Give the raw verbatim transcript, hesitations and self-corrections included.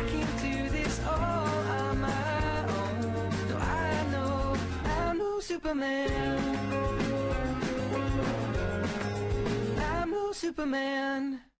can't do this all on my own. No, I know I'm no Superman. I'm no Superman.